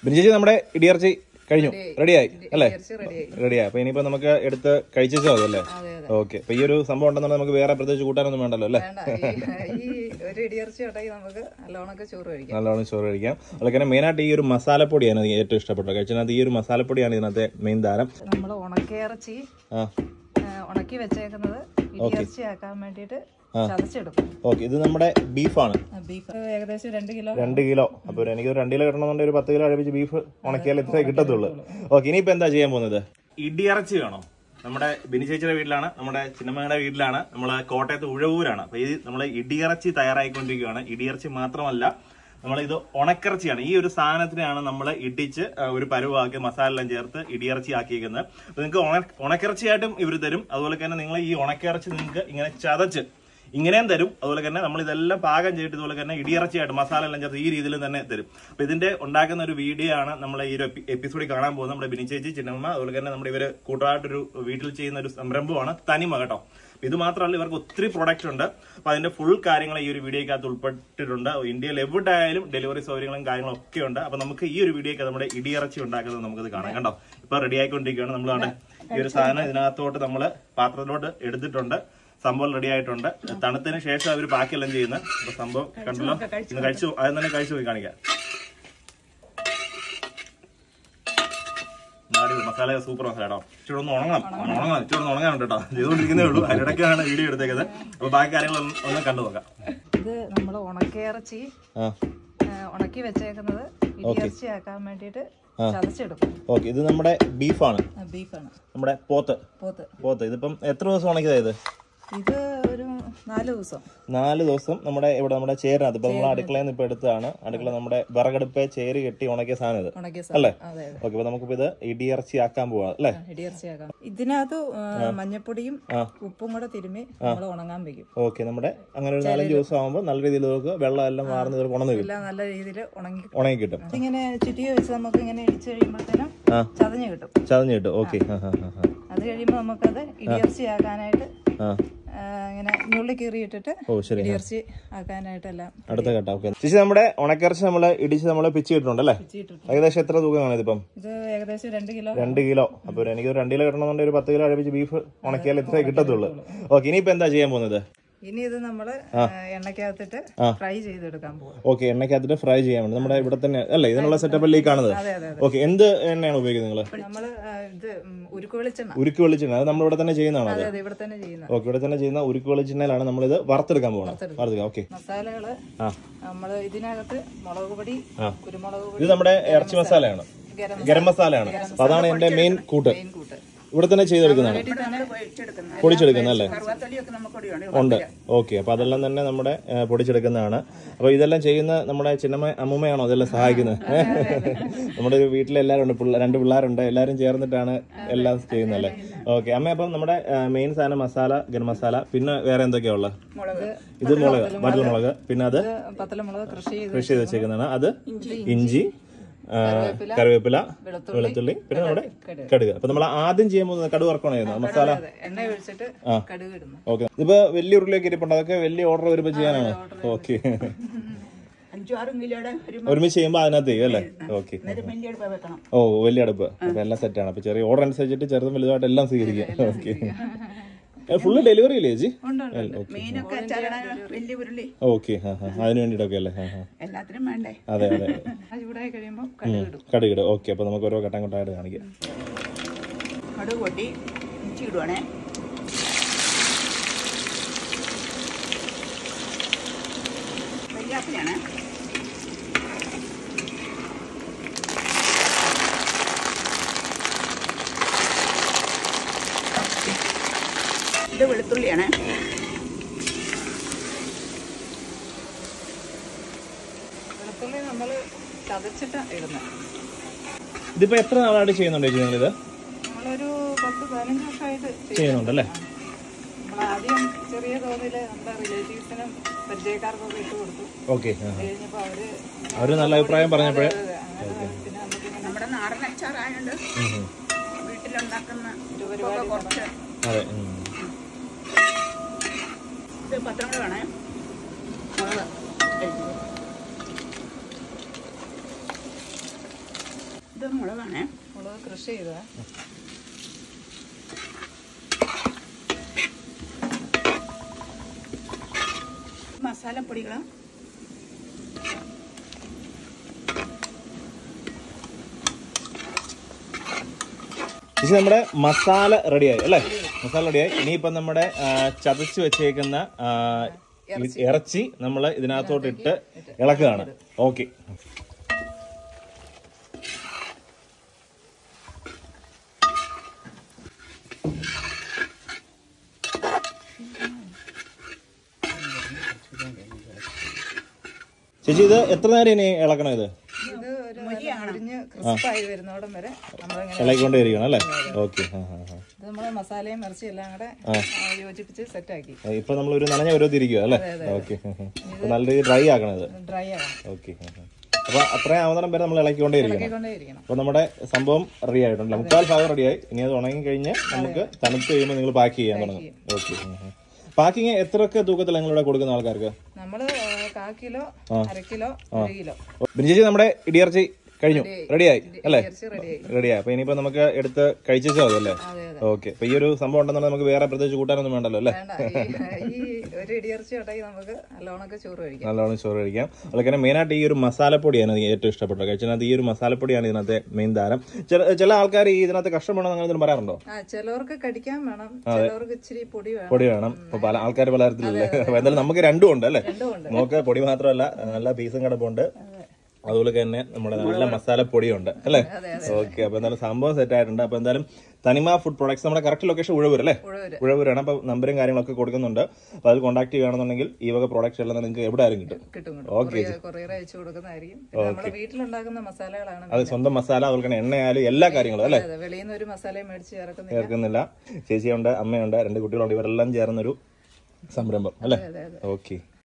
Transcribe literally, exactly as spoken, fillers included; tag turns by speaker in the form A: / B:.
A: ബിനിചേച്ചി നമ്മുടെ ഇടിയിറച്ചി കഴിഞ്ഞു, റെഡിയായി അല്ലേ? റെഡിയായി. അപ്പൊ ഇനിയിപ്പോ നമുക്ക് എടുത്ത് കഴിച്ചാൽ മതി അല്ലേ? ഓക്കെ. അപ്പൊ ഈ ഒരു സംഭവം ഉണ്ടെന്നുണ്ടെങ്കിൽ നമുക്ക് വേറെ പ്രത്യേകിച്ച് കൂട്ടാനൊന്നും വേണ്ടല്ലോ അല്ലേ? നല്ലോണം ചോറ് കഴിക്കാം. അതുപോലെ തന്നെ മെയിനായിട്ട് ഈ ഒരു മസാലപ്പൊടിയാണ് ഏറ്റവും ഇഷ്ടപ്പെട്ടത്. കഴിച്ചതിനകത്ത് ഈ ഒരു മസാലപ്പൊടിയാണ് ഇതിനകത്തെ മെയിൻ താരം.
B: നമ്മൾ ഉണക്കിയിറച്ചി ഉണക്കി വെച്ചേക്കുന്നത് ഇടിയിറച്ചിയാക്കാൻ വേണ്ടിയിട്ട് ചതച്ചെടുക്കും.
A: ഓക്കെ. ഇത് നമ്മുടെ ബീഫാണ്.
B: ബീഫ് ഏകദേശം രണ്ട് കിലോ
A: രണ്ട് കിലോ അപ്പൊ എനിക്ക് രണ്ട് കിലോ കിട്ടണമെന്നുണ്ടെങ്കിൽ ഒരു പത്ത് കിലോ അടുപ്പിച്ച് ബീഫ് ഉണക്കിയാൽ ഇത്രേ കിട്ടത്തുള്ളൂ. ഓക്കെ. ഇനിയിപ്പോ എന്താ ചെയ്യാൻ പോകുന്നത്? ഇടിയിറച്ചി വേണോ? നമ്മുടെ ബിനിചേച്ചിയുടെ വീട്ടിലാണ്, നമ്മുടെ ചിന്നമ്മയുടെ വീട്ടിലാണ്, നമ്മളെ കോട്ടയത്ത് ഉഴവൂരാണ്. അപ്പൊ ഈ നമ്മളെ ഇടിയിറച്ചി തയ്യാറായിക്കൊണ്ടിരിക്കുകയാണ്. ഇടിയിറച്ചി മാത്രമല്ല, നമ്മളിത് ഉണക്കിറച്ചിയാണ്. ഈ ഒരു സാധനത്തിനാണ് നമ്മൾ ഇടിച്ച് ഒരു പരുവാക്കി മസാല എല്ലാം ചേർത്ത് ഇടിയിറച്ചി ആക്കിയിരിക്കുന്നത്. അപ്പൊ നിങ്ങൾക്ക് ഉണക്കിറച്ചിയായിട്ടും ഇവർ തരും. അതുപോലെ തന്നെ നിങ്ങൾ ഈ ഉണക്കിറച്ചി നിങ്ങൾക്ക് ഇങ്ങനെ ചതച്ച് ഇങ്ങനെയും തരും. അതുപോലെ തന്നെ നമ്മൾ ഇതെല്ലാം പാകം ചെയ്തിട്ട് ഇതുപോലെ തന്നെ ഇടിയിറച്ചിയായിട്ട് മസാല എല്ലാം ചേർത്ത് ഈ രീതിയിൽ തന്നെ തരും. അപ്പൊ ഇതിന്റെ ഉണ്ടാക്കുന്ന ഒരു വീഡിയോ ആണ് നമ്മൾ ഈ ഒരു എപ്പിസോഡിൽ കാണാൻ പോകുന്നത്. നമ്മുടെ ബിനിചേച്ചി, ചിന്നമ്മ, അതുപോലെ തന്നെ നമ്മുടെ ഇവര് കൂട്ടമായിട്ടൊരു വീട്ടിൽ ചെയ്യുന്ന ഒരു സംരംഭമാണ് തനിമ കേട്ടോ. ഇത് മാത്രമല്ല, ഇവർക്ക് ഒത്തിരി പ്രൊഡക്റ്റ് ഉണ്ട്. അപ്പൊ അതിന്റെ ഫുൾ കാര്യങ്ങൾ ഈ ഒരു വീഡിയോക്കകത്ത് ഉൾപ്പെട്ടിട്ടുണ്ട്. ഇന്ത്യയിൽ എവിടെ ആയാലും ഡെലിവറി സൗകര്യങ്ങളും കാര്യങ്ങളും ഒക്കെ ഉണ്ട്. അപ്പൊ നമുക്ക് ഈ ഒരു വീഡിയോക്ക് നമ്മുടെ ഇടിയിറച്ചി ഉണ്ടാക്കുന്നത് നമുക്കത് കാണാം. കണ്ടോ, ഇപ്പൊ റെഡി ആയിക്കൊണ്ടിരിക്കുകയാണ്. നമ്മളാണ് ഈ ഒരു സാധനം ഇതിനകത്തോട്ട് നമ്മൾ പാത്രത്തിലോട്ട് എടുത്തിട്ടുണ്ട്. സംഭവം റെഡി ആയിട്ടുണ്ട്. തണുത്തതിന് ശേഷം അവർ ബാക്കിയെല്ലാം ചെയ്യുന്നത്. അപ്പൊ സംഭവം കണ്ടല്ലോ, ഇന്ന് കഴിച്ചു, അത് തന്നെ കഴിച്ചു പോയി കാണിക്കാം. മസാല സൂപ്പർ മസാല കേട്ടോ. ഇച്ചിരി ഒന്ന് ഉണങ്ങണം, ഉണങ്ങണം, ഇച്ചിരി ഒന്ന് ഉണങ്ങാനുണ്ട് കേട്ടോ. ചെയ്തുകൊണ്ടിരിക്കുന്നേ ഉള്ളൂ. അതിനിടയ്ക്കാണ് വീഡിയോ എടുത്തേക്കുന്നത്. അപ്പൊ ബാക്കി കാര്യങ്ങളൊന്നും ഒന്ന് കണ്ടു നോക്കാം.
B: ഇത് നമ്മൾ ഉണക്കിയിറച്ചി ഉണക്കി വെച്ചേക്കുന്നത് ഇടിയിറച്ചിയാക്കാൻ വേണ്ടിയിട്ട് ചതച്ചെടുക്കും.
A: ഓക്കെ. ഇത് നമ്മുടെ ബീഫാണ്.
B: ബീഫാണ്
A: നമ്മുടെ പോത്ത്.
B: പോത്ത്
A: പോത്ത് ഇതിപ്പം എത്ര ദിവസം ഉണക്കിയതായത്?
B: ഇത് ഒരു നാല് ദിവസം
A: നാല് ദിവസം നമ്മുടെ ഇവിടെ നമ്മുടെ ചേരിനകത്ത് ഇപ്പൊ നമ്മൾ അടുക്കളയിൽ നിന്ന് ഇപ്പൊ എടുത്തതാണ്. അടുക്കള നമ്മുടെ വിറകടുപ്പ് ചേര് കെട്ടി ഉണക്കിയ സാധനം ഇത് അല്ലേ? ഓക്കെ. അപ്പൊ നമുക്കിപ്പോ ഇത് ഇടിയിറച്ചി ആക്കാൻ പോവാ അല്ലേ?
B: ഇടിയിറച്ചിയാക്കാം. ഇതിനകത്ത് മഞ്ഞപ്പൊടിയും ഉപ്പും കൂടെ തിരുമ്മി നമ്മൾ ഉണങ്ങാൻ വെക്കും.
A: ഓക്കെ. നമ്മുടെ അങ്ങനെ ഒരു നാലഞ്ച് ദിവസം ആകുമ്പോൾ നല്ല രീതിയിൽ നമുക്ക് വെള്ളം എല്ലാം മാറുന്ന ഉണങ്ങി കിട്ടും.
B: നല്ല രീതിയിൽ ഉണങ്ങി
A: ഉണങ്ങി കിട്ടും.
B: ഇങ്ങനെ ചുറ്റിക വെച്ച് നമുക്ക് ഇങ്ങനെ ഇടിച്ചു കഴിയുമ്പോഴത്തേനും ചതഞ്ഞു കിട്ടും.
A: ചതഞ്ഞു കിട്ടും. ഓക്കെ.
B: അത് കഴിയുമ്പോൾ നമുക്കത് ഇടിയിറച്ചിയാക്കാനായിട്ട് ഇങ്ങനെ ഞുള്ളി കീറിയിട്ടിട്ട് ഇടിയിറച്ചി ആക്കാനായിട്ടെല്ലാം
A: അടുത്ത ഘട്ടം. ഓക്കെ. ചേച്ചി, നമ്മുടെ ഉണക്കിറച്ചി നമ്മള് ഇടിച്ച് നമ്മള് പിച്ചി ഇട്ടിട്ടുണ്ടല്ലേ? ഏകദേശം എത്ര തൂക്കമാണ് ഇതിപ്പം?
B: ഇത് ഏകദേശം രണ്ട് കിലോ
A: രണ്ട് കിലോ അപ്പൊ എനിക്ക് രണ്ട് കിലോ കിട്ടണമെന്നുണ്ടെങ്കിൽ ഒരു പത്ത് കിലോ അടുപ്പിച്ച് ബീഫ് ഉണക്കിയാൽ ഇത്രേ കിട്ടത്തുള്ളൂ. ഓക്കെ. ഇനിയിപ്പോ എന്താ ചെയ്യാൻ പോകുന്നത്?
B: ഇനി ഇത് നമ്മള് എണ്ണക്കകത്തിട്ട് ഫ്രൈ ചെയ്തെടുക്കാൻ പോകും.
A: ഓക്കെ. എണ്ണക്കകത്തിട്ട് ഫ്രൈ ചെയ്യാൻ വേണ്ടി നമ്മുടെ ഇവിടെ തന്നെ അല്ലേ ഇതിനുള്ള സെറ്റപ്പ് ഈ കാണുന്നത്? ഓക്കെ. എന്ത് എണ്ണയാണ് ഉപയോഗിക്കുന്നത് നിങ്ങള്?
B: നമ്മള് ഇത് ഉരുക്ക് വെളിച്ചെണ്ണ.
A: ഉരുക്ക് വെളിച്ചെണ്ണ അത് നമ്മൾ ഇവിടെ തന്നെ ചെയ്യുന്നതാണോ?
B: ഇവിടെ തന്നെ ചെയ്യുന്നത്.
A: ഓക്കെ. ഇവിടെ തന്നെ ചെയ്യുന്ന ഉരുക്ക് വെളിച്ചെണ്ണയിലാണ് നമ്മളിത് വറുത്തെടുക്കാൻ പോകുന്നത്. വറുത്തെടുക്കാം. ഓക്കെ.
B: മസാലകള് നമ്മള് ഇതിനകത്ത് മുളക് പൊടി, കുരുമുളക് പൊടി.
A: ഇത് നമ്മുടെ ഇറച്ചി മസാലയാണ്, ഗരം മസാലയാണ്. അതാണ് എന്റെ മെയിൻ കൂട്ട്. ഇവിടെ തന്നെ ചെയ്തെടുക്കുന്നതാണ്, പൊടിച്ചെടുക്കുന്നത് അല്ലേ? ഉണ്ട്. ഓക്കെ. അപ്പൊ അതെല്ലാം തന്നെ നമ്മുടെ പൊടിച്ചെടുക്കുന്നതാണ്. അപ്പൊ ഇതെല്ലാം ചെയ്യുന്ന നമ്മുടെ ചിന്നമ്മ അമ്മൂമ്മയാണോ ഇതെല്ലാം സഹായിക്കുന്നത്? നമ്മുടെ ഒരു വീട്ടിലെല്ലാരും ഉണ്ട്, രണ്ട് പിള്ളേരുണ്ട്, എല്ലാരും ചേർന്നിട്ടാണ് എല്ലാം ചെയ്യുന്നല്ലേ? ഓക്കെ. അമ്മ, അപ്പം നമ്മുടെ മെയിൻ സാധനം മസാല, ഗരം മസാല, പിന്നെ വേറെ എന്തൊക്കെയാ ഉള്ളത്? ഇത് മുളക്, വറ്റൽമുളക്, പിന്നെ അത് കൃഷി ചെയ്ത് വെച്ചേക്കുന്നതാണ്. അത് ഇഞ്ചി, കറിവേപ്പില, വെളുത്തുള്ളി, പിന്നെ നമ്മുടെ കടുക്. അപ്പൊ നമ്മൾ ആദ്യം ചെയ്യാൻ പോകുന്നത് കടുക് വറക്കണമായിരുന്നു മസാല. ഓക്കെ. ഇപ്പൊ വലിയ ഉരുളിയൊക്കെ ഇരിപ്പുണ്ട്, അതൊക്കെ വലിയ ഓർഡർ വരുമ്പോ ചെയ്യാനാണ്. ഓക്കെ. ഒരുമിച്ച് ചെയ്യുമ്പോ അതിനകത്ത് ചെയ്യും അല്ലേ? ഓക്കെ. ഓ, വലിയ അടുപ്പ്. അപ്പൊ എല്ലാം സെറ്റാണ്. അപ്പൊ ചെറിയ ഓർഡർ അനുസരിച്ചിട്ട് ചെറുതും വലുതായിട്ട് എല്ലാം സ്വീകരിക്കാം. ഓക്കെ. ഫുള്ള് ഡെലിവറി ഇല്ലേ ചേച്ചി? ഓക്കെ. അതിന് വേണ്ടിട്ടൊക്കെ അല്ലേ? അതെ അതെ. കടുകിടും. ഓക്കെ. അപ്പൊ നമുക്ക് ഓരോ ഘട്ടം ഘട്ടമായിട്ട് കാണിക്കാം.
C: കടുക് പൊട്ടി ഇഞ്ചി ഇടുവാണേ. വെള്ളാപ്പിലാണ്. ഇത് വെളുത്തുള്ളിയാണ്.
B: വെളുത്തുള്ളി നമ്മള് ചതച്ചിട്ടാ ഇടുന്നത്.
A: ഇതിപ്പോ എത്ര നാളായിട്ട് ചെയ്യുന്നുണ്ട് ചേച്ചി നിങ്ങളിത്?
B: നമ്മളൊരു പത്ത് പതിനഞ്ച് വർഷമായിട്ട്
A: ചെയ്യുന്നുണ്ടല്ലേ?
B: നമ്മളാദ്യം ചെറിയ തോതില് നമ്മുടെ റിലേറ്റീവ്സിനും പരിചയക്കാർക്കൊക്കെ ഇട്ട് കൊടുത്തു.
A: ഓക്കെ.
B: കഴിഞ്ഞപ്പോ അവര്
A: അവര് നല്ല അഭിപ്രായം പറഞ്ഞപ്പോഴേ
C: നമ്മുടെ നാടൻ അച്ചാറായോണ്ട് വീട്ടിലുണ്ടാക്കുന്ന കുറച്ച്.
A: അതെ.
C: ഇത് പത്രങ്ങളാണ്. മുളക് ഇത് മുളകാണേ.
B: മുളക് കൃഷി ചെയ്തതാ.
C: മസാലപ്പൊടികൾ
A: ചേച്ചി നമ്മുടെ മസാല റെഡിയായി അല്ലേ? മസാല റെഡിയായി. ഇനിയിപ്പം നമ്മുടെ ചതച്ച് വെച്ചേക്കുന്ന ഇറച്ചി നമ്മൾ ഇതിനകത്തോട്ട് ഇട്ട് ഇളക്കുകയാണ്. ഓക്കെ. ചേച്ചി ഇത് എത്ര നേരം ഇനി ഇളക്കണം? ഇത്
B: ഇത് ഒരു മുരിഞ്ഞ് ക്രിസ്പായി വരുന്നോടം വരെ നമ്മളിങ്ങനെ
A: ഇളക്കിക്കൊണ്ടേയിരിക്കണം അല്ലേ? ഓക്കെ.
B: ഇത് നമ്മള് മസാലയും ഇറച്ചി എല്ലാം കൂടെ യോജിപ്പിച്ച് സെറ്റാക്കി.
A: ഇപ്പൊ നമ്മൾ ഒരു നനഞ്ഞ ഓരോ തിരിക്കുക അല്ലേ? ഓക്കെ. നല്ല രീതിയിൽ ഡ്രൈ ആക്കണം ഇത്.
B: ഡ്രൈ ആകണം.
A: ഓക്കെ. അപ്പൊ അത്രയും ആവുന്നേരം വരെ നമ്മൾ ഇളക്കിക്കൊണ്ടേയിരിക്കണം. അപ്പൊ നമ്മുടെ സംഭവം റെഡി ആയിട്ടുണ്ട്. മുക്കാൽ ഭാഗം റെഡിയായി. ഇനി അത് ഉണങ്ങി കഴിഞ്ഞ് നമുക്ക് തണുത്ത് കഴിയുമ്പോൾ നിങ്ങൾ പാക്ക് ചെയ്യാൻ തുടങ്ങും. ഓക്കെ. പാക്കിങ് എത്രയൊക്കെ തൂക്കത്തിൽ നിങ്ങളിവിടെ കൊടുക്കുന്ന ആൾക്കാർക്ക്?
B: നമ്മള് കാ കിലോ, അര കിലോ, ഒരു കിലോ.
A: ബിനിചേച്ചി നമ്മുടെ ഇടിയിറച്ചി കഴിഞ്ഞു, റെഡിയായി അല്ലേ? റെഡിയായി. അപ്പൊ ഇനിയിപ്പോ നമുക്ക് എടുത്ത് കഴിച്ചാൽ മതി അല്ലേ? ഓക്കെ. അപ്പൊ ഈ ഒരു സംഭവം ഉണ്ടെന്നുണ്ടെങ്കിൽ നമുക്ക് വേറെ പ്രത്യേകിച്ച് കൂട്ടാനൊന്നും വേണ്ടല്ലോ അല്ലേ?
B: ഈ ഒരു ഇടിയിറച്ചി ഉണ്ടെങ്കിൽ നമുക്ക് നല്ലോണമൊക്കെ ചോറ് കഴിക്കാം.
A: നല്ലോണം ചോറ് കഴിക്കാം. അതുപോലെ മെയിനായിട്ട് ഈ ഒരു മസാലപ്പൊടിയാണ് എനിക്ക് ഏറ്റവും ഇഷ്ടപ്പെട്ടത്. കഴിച്ചതിനകത്ത് ഈ ഒരു മസാലപ്പൊടിയാണ് ഇതിനകത്തെ മെയിൻ താരം. ചില ആൾക്കാർ ഈ ഇതിനകത്ത് കഷ്ടം വേണം അങ്ങനെ പറയാറുണ്ടോ?
B: ചിലവർക്ക് കടിക്കാൻ വേണം, ചിലവർക്ക് ഇച്ചിരി പൊടി വേണം.
A: പൊടി വേണം. അപ്പൊ പല ആൾക്കാർ പല തരത്തിലല്ലേ? എന്തായാലും നമുക്ക് രണ്ടും ഉണ്ട് അല്ലേ? നമുക്ക് പൊടി മാത്രമല്ല നല്ല പീസും കിടപ്പുണ്ട്. അതുപോലെ തന്നെ നമ്മുടെ നല്ല മസാലപ്പൊടിയുണ്ട് അല്ലേ? ഓക്കെ. അപ്പൊ എന്തായാലും സംഭവം സെറ്റ് ആയിട്ടുണ്ട്. അപ്പൊ എന്തായാലും തനിമ ഫുഡ് പ്രൊഡക്ട്സ് നമ്മുടെ കറക്റ്റ് ലൊക്കേഷൻ ഉഴവൂർ അല്ലേ? ഉഴവൂരാണ്. അപ്പൊ നമ്പറും കാര്യങ്ങളൊക്കെ കൊടുക്കുന്നുണ്ട്. അപ്പൊ അതിൽ കോൺടാക്ട് ചെയ്യുകയാണെന്നുണ്ടെങ്കിൽ ഈ വക പ്രോഡക്ട്സ് എല്ലാം നിങ്ങൾക്ക് എവിടെ ആരും കിട്ടും. ഓക്കെ.
B: വീട്ടിലുണ്ടാക്കുന്ന മസാലകളാണ്.
A: അത് സ്വന്തം മസാല, അതുപോലെ തന്നെ എണ്ണയായാലും എല്ലാ കാര്യങ്ങളും അല്ലേ?
B: വെളിയിൽ നിന്ന് ഒരു മസാലയും മേടിച്ച്
A: ചേർക്കുന്നില്ല. ചേച്ചിയുണ്ട്, അമ്മയുണ്ട്, രണ്ട് കുട്ടികളുണ്ട്. ഇവരെല്ലാം ചേർന്നൊരു സംരംഭം അല്ലേ? ഓക്കെ.